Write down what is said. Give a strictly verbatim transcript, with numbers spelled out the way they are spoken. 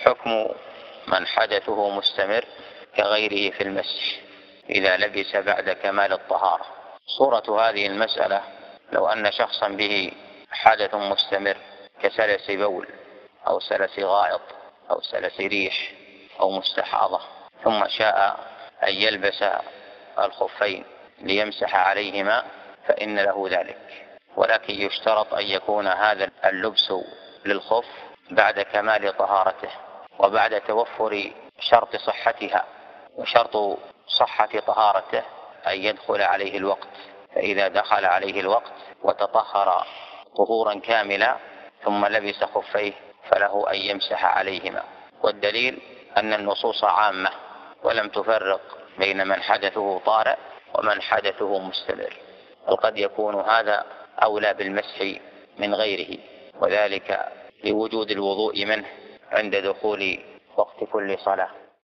حكم من حدثه مستمر كغيره في المسح إذا لبس بعد كمال الطهارة. صورة هذه المسألة: لو أن شخصا به حدث مستمر كسلس بول أو سلس غائط أو سلس ريح أو مستحاضة، ثم شاء أن يلبس الخفين ليمسح عليهما فإن له ذلك، ولكن يشترط أن يكون هذا اللبس للخف بعد كمال طهارته وبعد توفر شرط صحتها، وشرط صحة طهارته أن يدخل عليه الوقت، فإذا دخل عليه الوقت وتطهر طهورا كاملا ثم لبس خفيه فله أن يمسح عليهما. والدليل أن النصوص عامة ولم تفرق بين من حدثه طارئ ومن حدثه مستمر، بل قد يكون هذا أولى بالمسح من غيره، وذلك لوجود الوضوء منه عند دخول وقت كل صلاة.